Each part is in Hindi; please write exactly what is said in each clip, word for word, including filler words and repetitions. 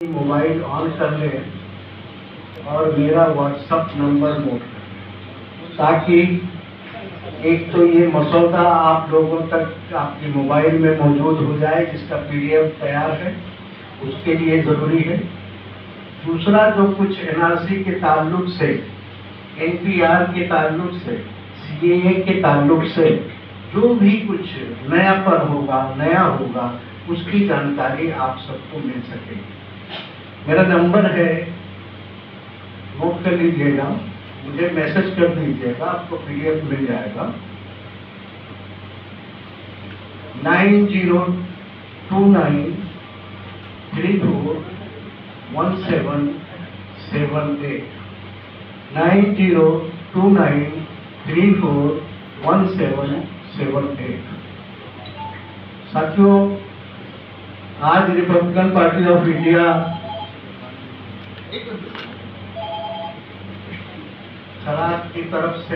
मोबाइल ऑन कर लें और मेरा व्हाट्सएप नंबर नोट करें, ताकि एक तो ये मसौदा आप लोगों तक आपकी मोबाइल में मौजूद हो जाए, जिसका पीडीएफ तैयार है, उसके लिए ज़रूरी है। दूसरा, जो कुछ एनआरसी के ताल्लुक से, एनपीआर के ताल्लुक से, सीएए के ताल्लुक से जो भी कुछ नया पर होगा, नया होगा, उसकी जानकारी आप सबको मिल सकेगी। मेरा नंबर है, नोट कर लीजिएगा, मुझे मैसेज कर दीजिएगा, आपको पीडीएफ मिल जाएगा। Nine zero two nine three four one seven seven eight nine zero two nine three four one seven seven eight. साथियों, आज रिपब्लिकन पार्टी ऑफ इंडिया सराज की तरफ से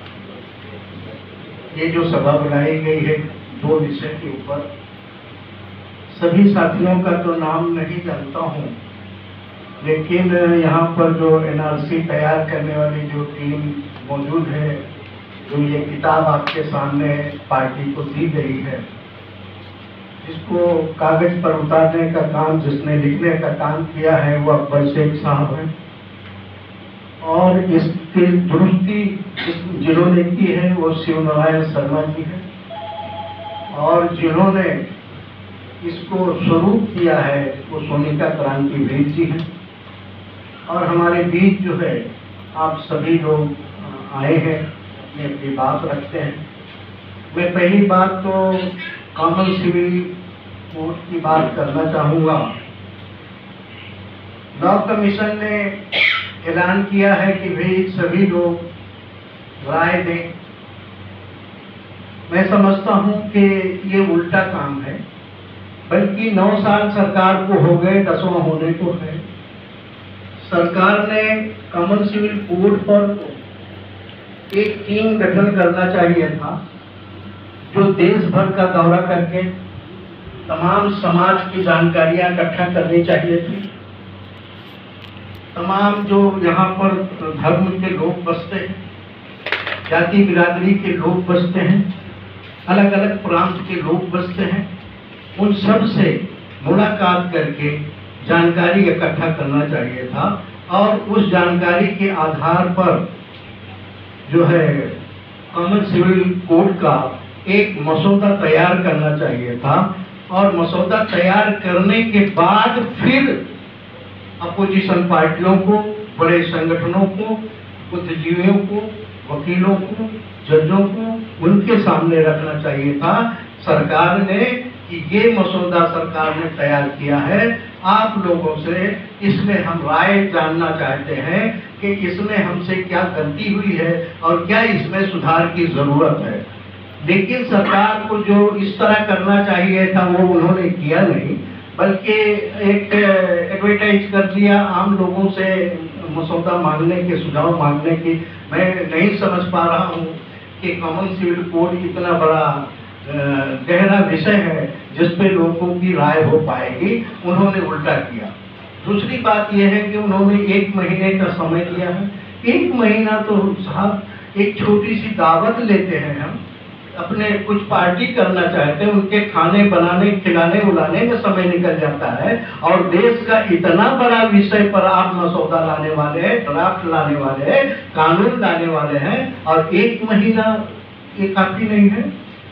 ये जो सभा बुलाई गई है दो विषय के ऊपर, सभी साथियों का तो नाम नहीं जानता हूँ, लेकिन यहाँ पर जो एनआरसी तैयार करने वाली जो टीम मौजूद है, जो ये किताब आपके सामने पार्टी को दी गई है, जिसको कागज पर उतारने का काम, जिसने लिखने का काम किया है, वो अकबर शेख साहब हैं। और इसकी दुरुस्ती जिन्होंने की है वो शिवनारायण शर्मा जी हैं, और जिन्होंने इसको स्वरूप किया है वो सोनिका क्रांतिवीर जी हैं। और हमारे बीच जो है आप सभी लोग आए हैं, ये अपनी बात रखते हैं। मैं पहली बात तो कॉमन सिविल कोड की बात करना चाहूँगा। लॉ कमीशन ने ऐलान किया है कि भाई सभी लोग राय दें। मैं समझता हूं कि ये उल्टा काम है, बल्कि नौ साल सरकार को हो गए, दसवां होने को है। सरकार ने कॉमन सिविल कोड पर एक टीम गठन करना चाहिए था, जो देश भर का दौरा करके तमाम समाज की जानकारियां इकट्ठा करनी चाहिए थी। तमाम जो यहाँ पर धर्म के लोग बसते हैं, जाति बिरादरी के लोग बसते हैं, अलग अलग प्रांत के लोग बसते हैं, उन सब से मुलाकात करके जानकारी इकट्ठा करना चाहिए था। और उस जानकारी के आधार पर जो है कॉमन सिविल कोड का एक मसौदा तैयार करना चाहिए था। और मसौदा तैयार करने के बाद फिर अपोजिशन पार्टियों को, बड़े संगठनों को, बुद्धिजीवियों को, वकीलों को, जजों को उनके सामने रखना चाहिए था। सरकार ने कि ये मसौदा सरकार ने तैयार किया है, आप लोगों से इसमें हम राय जानना चाहते हैं कि इसमें हमसे क्या गलती हुई है और क्या इसमें सुधार की जरूरत है। लेकिन सरकार को जो इस तरह करना चाहिए था वो उन्होंने किया नहीं, बल्कि एक एडवर्टाइज कर दिया आम लोगों से मसौदा मांगने के, सुझाव मांगने की। मैं नहीं समझ पा रहा हूँ कि कॉमन सिविल कोड इतना बड़ा गहरा विषय है जिस पे लोगों की राय हो पाएगी, उन्होंने उल्टा किया। दूसरी बात यह है कि उन्होंने एक महीने का समय दिया है। एक महीना तो साहब, एक छोटी सी दावत लेते हैं हम, अपने कुछ पार्टी करना चाहते हैं, उनके खाने बनाने, खिलाने उलाने में समय निकल जाता है। और देश का इतना बड़ा विषय पर आप मसौदा लाने वाले हैं, ड्राफ्ट लाने वाले हैं, कानून लाने वाले हैं, और एक महीना ये काफी नहीं है।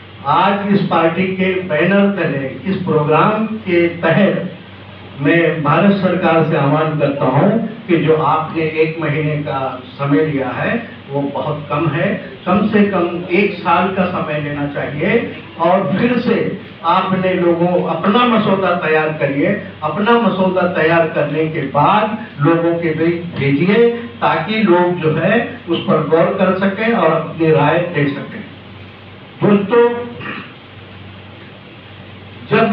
आज इस पार्टी के बैनर तले, इस प्रोग्राम के तहत मैं भारत सरकार से आह्वान करता हूं कि जो आपने एक महीने का समय लिया है वो बहुत कम है। कम से कम एक साल का समय लेना चाहिए। और फिर से आपने लोगों अपना मसौदा तैयार करिए। अपना मसौदा तैयार करने के बाद लोगों के बीच भेजिए, ताकि लोग जो है उस पर गौर कर सकें और अपनी राय दे सकें। दोस्तों, जब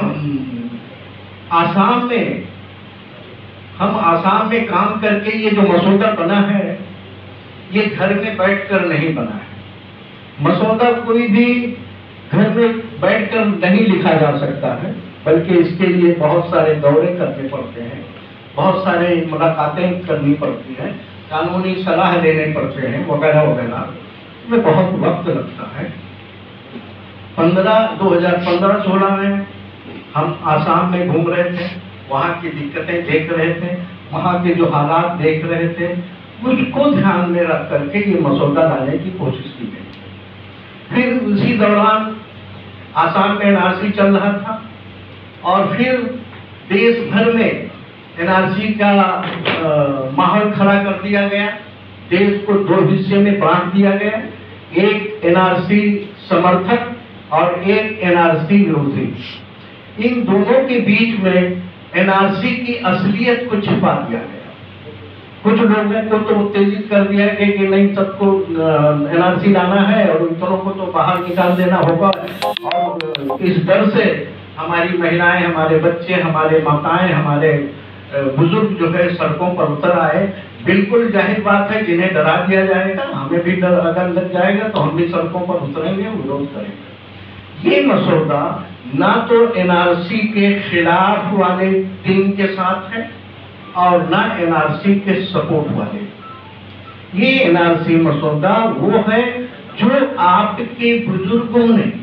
आसाम में हम आसाम में काम करके ये जो मसौदा बना है, ये घर में बैठकर नहीं बना है। मसौदा कोई भी घर में बैठकर नहीं लिखा जा सकता है। बल्कि इसके लिए बहुत सारे दौरे करने पड़ते हैं, बहुत सारे मुलाकातें करनी पड़ती हैं, कानूनी सलाह लेने पड़ते हैं वगैरह वगैरह, में बहुत वक्त लगता है। पंद्रह दो हजार पंद्रह सोलह में हम आसाम में घूम रहे थे, वहाँ की दिक्कतें देख रहे थे, वहाँ के जो हालात देख रहे थे, उसको ध्यान में रख करके ये मसौदा लाने की कोशिश की गई। फिर उसी दौरान आसाम में एनआरसी चल रहा था और फिर देश भर में एनआरसी का माहौल खड़ा कर दिया गया। देश को दो हिस्से में बांट दिया गया, एक एनआरसी समर्थक और एक एनआरसी विरोधी। इन दोनों के बीच में एनआरसी की असलियत को छिपा दिया गया। कुछ लोगों को तो उत्तेजित कर दिया गया कि नहीं, सबको एनआरसी लाना है और उन दोनों को तो बाहर निकाल देना होगा, और इस डर से हमारी महिलाएं, हमारे बच्चे, हमारे माताएं, हमारे बुजुर्ग जो है सड़कों पर उतर आए। बिल्कुल जाहिर बात है, जिन्हें डरा दिया जाएगा, हमें भी डर अगर लग जाएगा तो हम भी सड़कों पर उतरेंगे, विरोध करेंगे। ये मसौदा ना तो एनआरसी के खिलाफ वाले टीम के साथ है और ना एनआरसी के सपोर्ट वाले। ये एनआरसी मसौदा वो है जो आपके बुजुर्गों ने,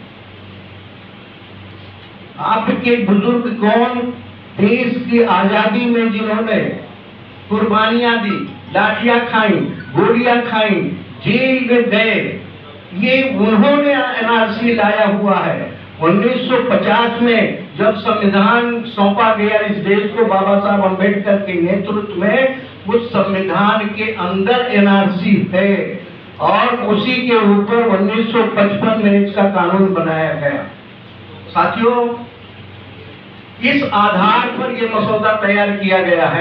आपके बुजुर्ग कौन, देश की आजादी में जिन्होंने कुर्बानियां दी, लाठियां खाई, गोलियां खाई, जेल में गए, ये उन्होंने एनआरसी लाया हुआ है। उन्नीस सौ पचास में जब संविधान सौंपा गया इस देश को बाबा साहब अम्बेडकर के नेतृत्व में, उस संविधान के अंदर एनआरसी है और उसी के ऊपर उन्नीस सौ पचपन में इसका कानून बनाया गया। साथियों, इस आधार पर यह मसौदा तैयार किया गया है।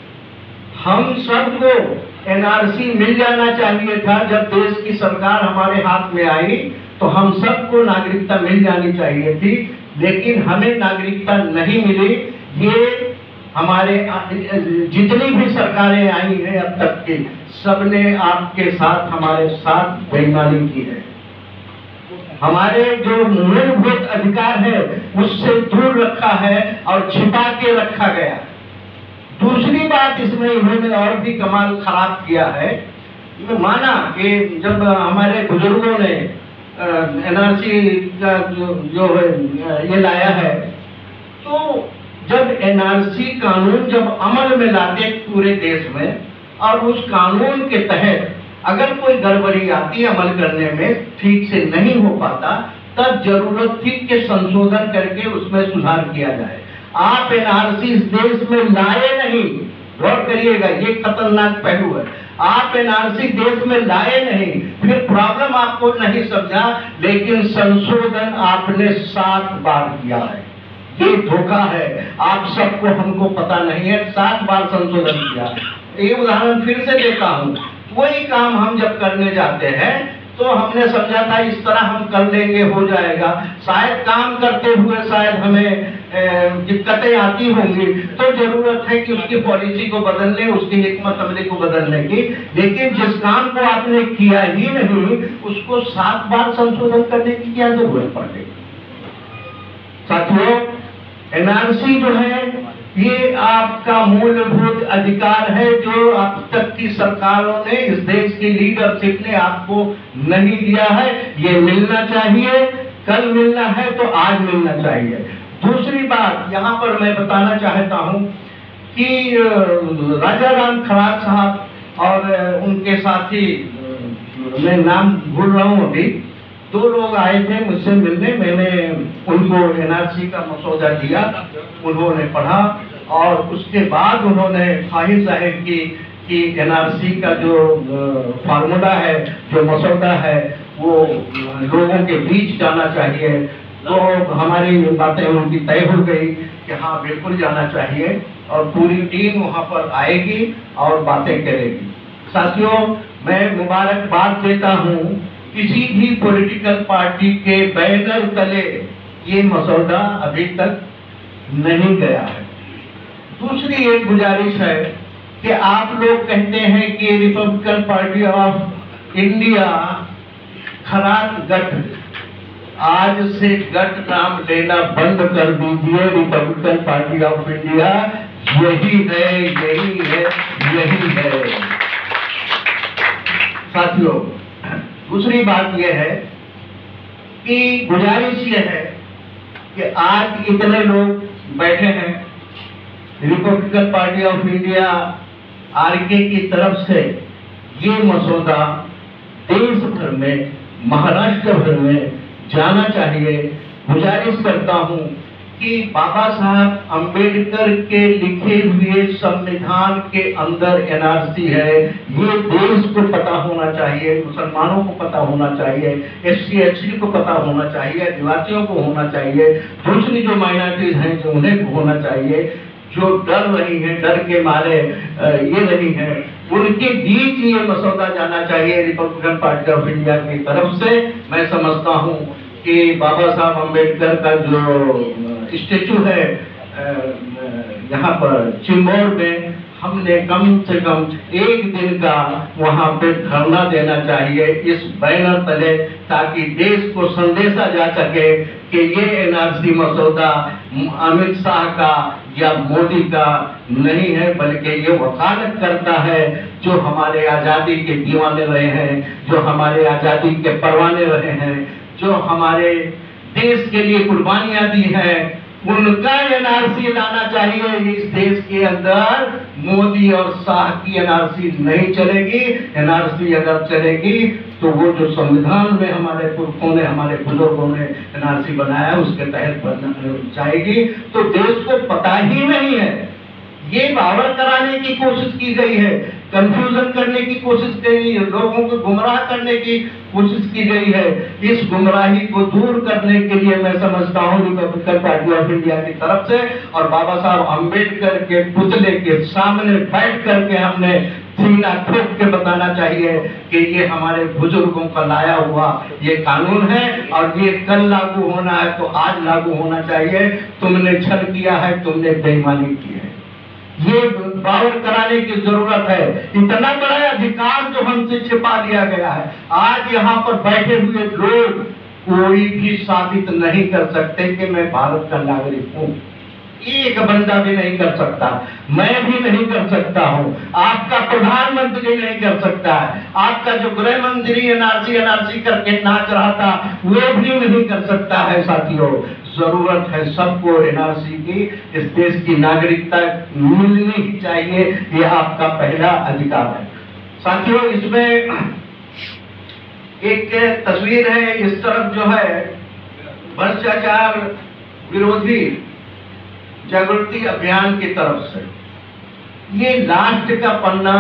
हम सबको एनआरसी मिल जाना चाहिए था। जब देश की सरकार हमारे हाथ में आई तो हम सबको नागरिकता मिल जानी चाहिए थी, लेकिन हमें नागरिकता नहीं मिली। ये हमारे जितनी भी सरकारें आई हैं अब तक की, सबने आपके साथ, हमारे साथ बेईमानी की है। हमारे जो मूलभूत अधिकार है उससे दूर रखा है और छिपा के रखा गया। दूसरी बात, इसमें इन्होंने और भी कमाल खराब किया है। माना कि जब हमारे बुजुर्गों ने एनआरसी का जो, जो है ये लाया है, तो जब एनआरसी कानून जब अमल में लाते पूरे देश में, और उस कानून के तहत अगर कोई गड़बड़ी आती है अमल करने में, ठीक से नहीं हो पाता, तब जरूरत थी कि संशोधन करके उसमें सुधार किया जाए। आप एनआरसी इस देश में लाए नहीं, गौर करिएगा, ये खतरनाक पहलू है। आप एनआरसी देश में लाए नहीं, फिर प्रॉब्लम आपको नहीं समझा, लेकिन संशोधन आपने सात बार किया है। ये धोखा है, आप सबको, हमको पता नहीं है, सात बार संशोधन किया। एक उदाहरण फिर से देता हूँ। वही काम हम जब करने जाते हैं तो हमने समझा था इस तरह हम कर लेंगे, हो जाएगा। शायद काम करते हुए शायद हमें दिक्कतें आती होंगी, तो जरूरत है कि उसकी पॉलिसी को बदलने, उसकी हिकमत अमली को बदलने की। लेकिन जिस काम को आपने किया ही नहीं, उसको सात बार संशोधन करने की क्या जरूरत पड़ेगी? साथियों, एनआरसी जो है ये आपका मूलभूत अधिकार है, जो अब तक की सरकारों ने, इस देश की लीडरशिप ने आपको नहीं दिया है। ये मिलना चाहिए, कल मिलना है तो आज मिलना चाहिए। दूसरी बात यहाँ पर मैं बताना चाहता हूँ कि राजा राम खरात साहब और उनके साथी, मैं नाम भूल रहा हूँ अभी, दो लोग आए थे मुझसे मिलने। मैंने उनको एनआरसी का मसौदा दिया, उन्होंने पढ़ा और उसके बाद उन्होंने ख्वाहिश जाहिर की कि एनआरसी का जो फार्मूला है, जो मसौदा है, वो लोगों के बीच जाना चाहिए। तो हमारी बातें उनकी तय हो गई कि हाँ बिल्कुल जाना चाहिए, और पूरी टीम वहाँ पर आएगी और बातें करेगी। साथियों, मैं मुबारकबाद देता हूँ किसी भी पॉलिटिकल पार्टी के बैनर तले ये मसौदा अभी तक नहीं गया है। दूसरी एक गुजारिश है कि आप लोग कहते हैं कि Republican party of India Kharat गठ, आज से गट नाम लेना बंद कर दीजिए। रिपब्लिकन पार्टी ऑफ इंडिया यही है, यही है, यही है। साथियों, दूसरी बात यह है कि गुजारिश यह है कि आज इतने लोग बैठे हैं, Republican party of India RK की तरफ से ये मसौदा देश भर में, महाराष्ट्र भर में जाना चाहिए। गुजारिश करता हूं कि बाबा साहब अंबेडकर के लिखे हुए संविधान के अंदर एनआरसी है, ये देश को पता होना चाहिए, मुसलमानों को पता होना चाहिए, एससी एसटी को पता होना चाहिए, आदिवासियों को होना चाहिए, दूसरी जो माइनॉरिटीज हैं जो उन्हें होना चाहिए, जो डर रही है, डर के मारे ये रही है, उनके बीच ये मसौदा जाना चाहिए रिपब्लिकन पार्टी ऑफ इंडिया की तरफ से। मैं समझता हूं कि बाबा साहब अंबेडकर का जो स्टेचू है यहाँ पर चिंबोर में, हमने कम से कम एक दिन का वहां पे धरना देना चाहिए इस बैनर तले, ताकि देश को संदेशा जा सके कि ये एनआरसी मसौदा अमित शाह का या मोदी का नहीं है, बल्कि ये वकालत करता है जो हमारे आजादी के दीवाने रहे हैं, जो हमारे आजादी के परवाने रहे हैं, जो हमारे देश के लिए कुर्बानियां दी हैं, उनका एनआरसी लाना चाहिए इस देश के अंदर। मोदी और शाह की एनआरसी नहीं चलेगी। एनआरसी अगर चलेगी तो वो जो संविधान में हमारे पुरखों ने, हमारे बुजुर्गों ने एनआरसी बनाया उसके तहत बनना जाएगी। तो देश को पता ही नहीं है, ये बावर कराने की कोशिश की गई है, कंफ्यूजन करने की कोशिश की गई है, लोगों को गुमराह करने की कोशिश की गई है। इस गुमराही को दूर करने के लिए मैं समझता हूँ रिपब्लिकन पार्टी ऑफ इंडिया की तरफ से और बाबा साहब अंबेडकर के पुतले के सामने बैठ करके हमने सीना ठोक के बताना चाहिए कि ये हमारे बुजुर्गों का लाया हुआ ये कानून है और ये कल लागू होना है तो आज लागू होना चाहिए। तुमने छल किया है, तुमने बेईमानी की है, ये बावर कराने की जरूरत है। इतना बड़ा अधिकार जो हमसे छिपा लिया गया है, आज यहाँ पर बैठे हुए लोग कोई भी साबित नहीं कर सकते कि मैं भारत का नागरिक हूँ। एक बंदा भी नहीं कर सकता, मैं भी नहीं कर सकता हूँ, आपका प्रधानमंत्री नहीं कर सकता है, आपका जो गृह मंत्री एनआरसी एनआरसी करके नाच रहा था वो भी नहीं कर सकता है। साथियों, जरूरत है सबको एनआरसी की, इस देश की नागरिकता मिलनी ही चाहिए, ये आपका पहला अधिकार है। साथियों, इसमें एक तस्वीर है, इस तरफ जो है भ्रष्टाचार विरोधी जागृति अभियान की तरफ से, ये लास्ट का पन्ना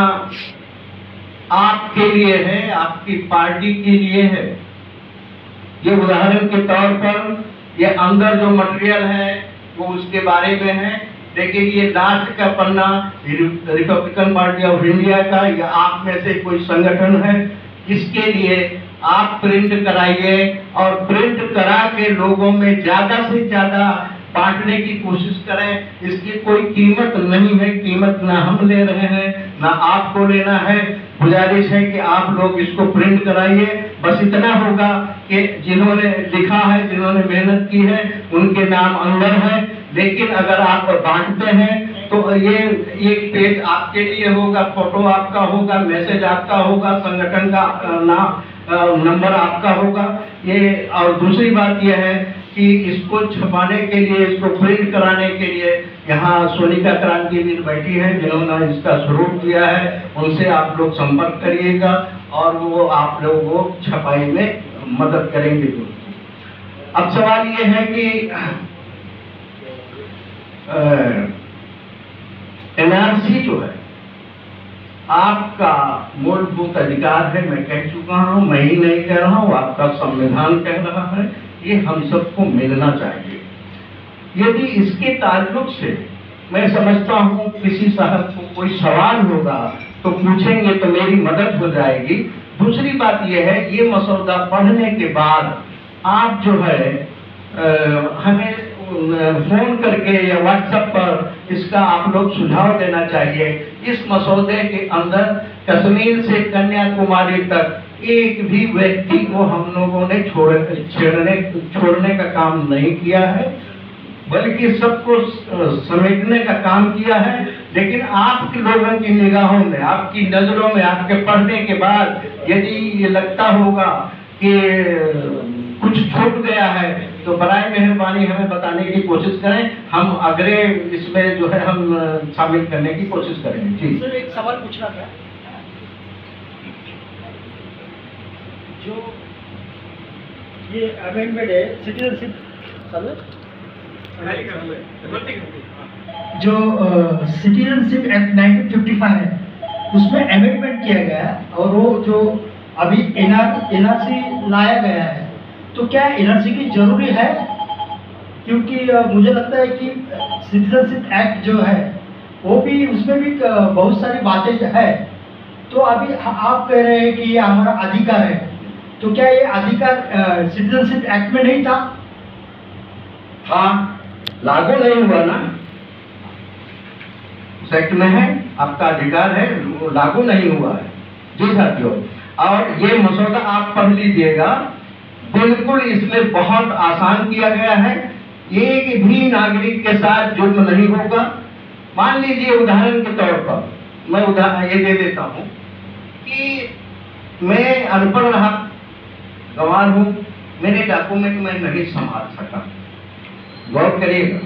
आपके लिए है, आपकी पार्टी के लिए है। ये उदाहरण के तौर पर ये अंदर जो मटेरियल है वो उसके बारे में है, लेकिन ये लास्ट का पन्ना रिपब्लिकन पार्टी ऑफ इंडिया का या आप में से कोई संगठन है, इसके लिए आप प्रिंट कराइए और प्रिंट करा के लोगों में ज्यादा से ज्यादा बांटने की कोशिश करें। इसकी कोई कीमत नहीं है, कीमत ना हम ले रहे हैं ना आपको लेना है। गुजारिश है कि आप लोग इसको प्रिंट कराइए। बस इतना होगा कि जिन्होंने लिखा है, जिन्होंने मेहनत की है, उनके नाम अंदर है, लेकिन अगर आप बांटते हैं तो ये एक पेज आपके लिए होगा, फोटो आपका होगा, मैसेज आपका होगा, संगठन का नाम नंबर आपका होगा। ये और दूसरी बात यह है कि इसको छपाने के लिए, इसको प्रिंट कराने के लिए यहाँ सोनिका क्रांतिवीर बैठी है जिन्होंने इसका स्वरूप दिया है, उनसे आप लोग संपर्क करिएगा और वो आप लोगों को छपाई में मदद करेंगे। अब सवाल ये है कि एनआरसी जो है आपका मूलभूत अधिकार है, मैं कह चुका हूं, मैं ही नहीं कह रहा हूं, आपका संविधान कह रहा है, ये हम सबको मिलना चाहिए। यदि इसके ताल्लुक से मैं समझता हूं किसी साहब को कोई सवाल होगा तो पूछेंगे तो मेरी मदद हो जाएगी। दूसरी बात यह है, ये मसौदा पढ़ने के बाद आप जो है आ, हमें फोन करके या व्हाट्सएप पर इसका आप लोग सुझाव देना चाहिए। इस मसौदे के अंदर कश्मीर से कन्याकुमारी तक एक भी व्यक्ति को हम लोगों ने छोड़ छेड़ने छोड़ने का काम नहीं किया है, बल्कि सबको समेटने का काम किया है। लेकिन आपके लोगों की निगाहों में, आपकी नजरों में, आपके पढ़ने के बाद यदि ये लगता होगा कि कुछ छूट गया है तो बराए मेहरबानी हमें बताने की कोशिश करें, हम अगले इसमें जो है हम शामिल करने की कोशिश करेंगे। जी सर, एक सवाल पूछना था। जो ये अमेंडमेंट है सिटीजनशिप जो citizenship act nineteen fifty five है, उसमें अमेंडमेंट किया गया है और वो जो अभी एनआर एनआरसी लाया गया है, तो क्या एनआरसी की जरूरी है? क्योंकि मुझे लगता है कि सिटीजनशिप एक्ट जो है वो भी, उसमें भी बहुत सारी बातें है। तो अभी आप कह रहे हैं कि ये हमारा अधिकार है, तो क्या ये अधिकार सिटीजनशिप एक्ट में नहीं था? हाँ, लागू नहीं हुआ ना, उस एक्ट में है, आपका अधिकार है, लागू नहीं हुआ है। जी साथियों, और ये मसौदा आप पढ़ लीजिएगा, बिल्कुल इसमें बहुत आसान किया गया है। एक भी नागरिक के साथ जुर्म नहीं होगा। मान लीजिए उदाहरण के तौर पर मैं उदाहरण ये दे देता हूँ कि मैं अनपढ़ रहा, गंवार हूँ, मेरे डॉक्यूमेंट में नहीं संभाल सका, गौर करिएगा,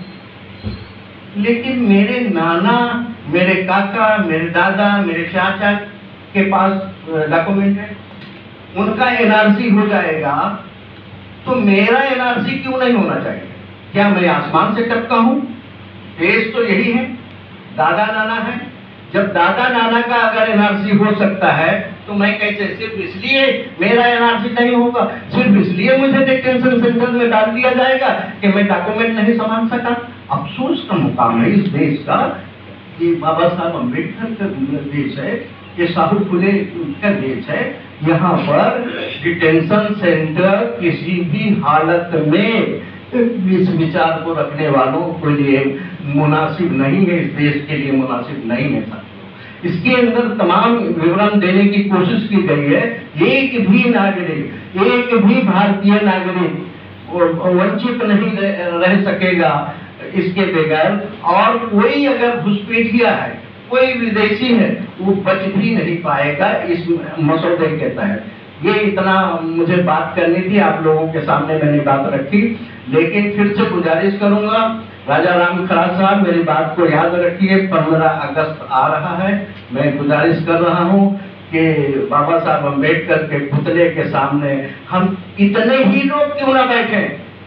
लेकिन मेरे नाना, मेरे काका, मेरे दादा, मेरे चाचा के पास डॉक्यूमेंट है, उनका एनआरसी हो जाएगा, तो मेरा एनआरसी क्यों नहीं होना चाहिए? क्या मैं आसमान से टपका हूं? देश तो यही है, दादा नाना है। जब दादा नाना का अगर एनआरसी हो सकता है तो मैं कैसे, सिर्फ इसलिए मेरा एनआरसी नहीं होगा, सिर्फ इसलिए मुझे डिटेंशन सेंटर में डाल दिया जाएगा कि मैं डॉक्यूमेंट नहीं संभाल सका? अफसोस का मुकाम है इस देश का। ये बाबा साहब अम्बेडकर का देश है, ये साहू फुले का देश है। यहाँ पर डिटेंशन सेंटर किसी भी हालत में इस विचार को रखने वालों के लिए मुनासिब नहीं है, इस देश के लिए मुनासिब नहीं है साथियों। इसके अंदर तमाम विवरण देने की कोशिश की गई है। एक भी नागरिक, एक भी भारतीय नागरिक वंचित नहीं रह सकेगा इसके बगैर, और कोई अगर घुसपैठिया है, कोई विदेशी है, वो बच भी नहीं पाएगा इस मसौदे के तहत। ये इतना मुझे बात करनी थी, आप लोगों के सामने मैंने बात रखी, लेकिन फिर से गुजारिश करूंगा, राजा राम खराज साहब मेरी बात को याद रखिए, पंद्रह अगस्त आ रहा है। मैं गुजारिश कर रहा हूं कि बाबा साहब अम्बेडकर के पुतले के सामने हम इतने ही लोग क्यों ना बैठे,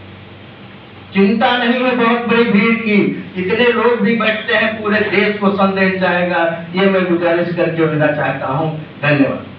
चिंता नहीं है बहुत बड़ी भीड़ की, इतने लोग भी बैठते हैं, पूरे देश को संदेश जाएगा। ये मैं गुजारिश करके विदा चाहता हूँ। धन्यवाद।